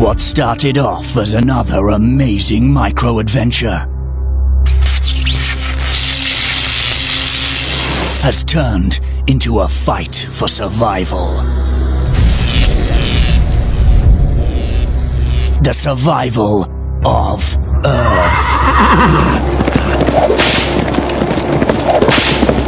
What started off as another amazing micro-adventure has turned into a fight for survival. The survival of Earth.